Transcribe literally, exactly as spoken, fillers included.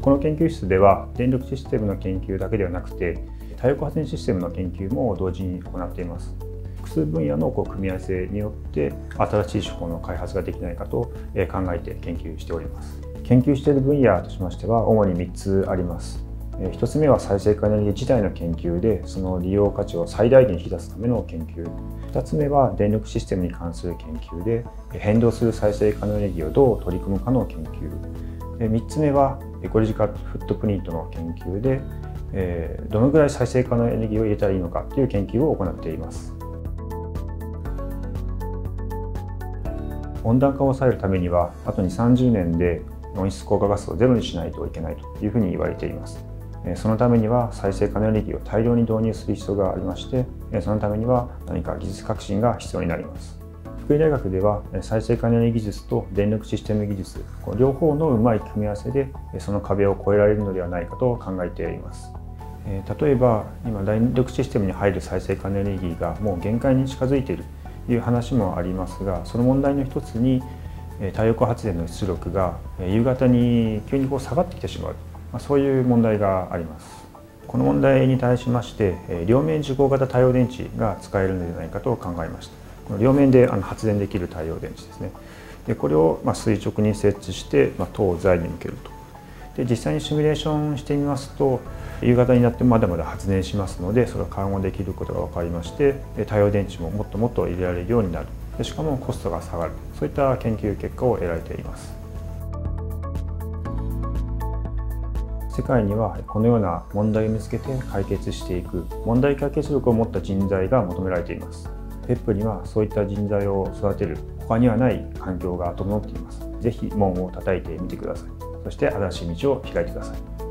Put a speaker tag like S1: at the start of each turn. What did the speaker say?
S1: この研究室では電力システムの研究だけではなくて太陽光発電システムの研究も同時に行っています。複数分野のこう組み合わせによって新しい手法の開発ができないかと考えて研究しております。研究している分野としましては主にみっつあります。ひとつめは再生可エネルギー自体の研究でその利用価値を最大限引き出すための研究。ふたつめは電力システムに関する研究で変動する再生可能エネルギーをどう取り組むかの研究。みっつめはエコロジカルフットプリントの研究でどのぐらい再生可能エネルギーを入れたらいいのかという研究を行っています。温暖化を抑えるためにはあとにじゅう、さんじゅうねんで温室効果ガスをゼロにしないといけないというふうに言われています。そのためには再生可能エネルギーを大量に導入する必要がありまして、そのためには何か技術革新が必要になります。福井大学では再生可能エネルギー技術と電力システム技術、この両方のうまい組み合わせでその壁を越えられるのではないかと考えています。例えば今電力システムに入る再生可能エネルギーがもう限界に近づいているという話もありますが、その問題の一つに太陽光発電の出力が夕方に急にこう下がってきてしまう、そういう問題があります。この問題に対しまして両面受光型太陽電池が使えるのではないかと考えました。この両面で発電できる太陽電池ですね。でこれを垂直に設置して東西に向けると。で実際にシミュレーションしてみますと夕方になってもまだまだ発電しますので、それを緩和できることが分かりまして、太陽電池ももっともっと入れられるようになる。でしかもコストが下がる。そういった研究結果を得られています。世界にはこのような問題を見つけて解決していく問題解決力を持った人材が求められています。ペップにはそういった人材を育てる他にはない環境が整っています。ぜひ門を叩いてみてください。そして新しい道を開いてください。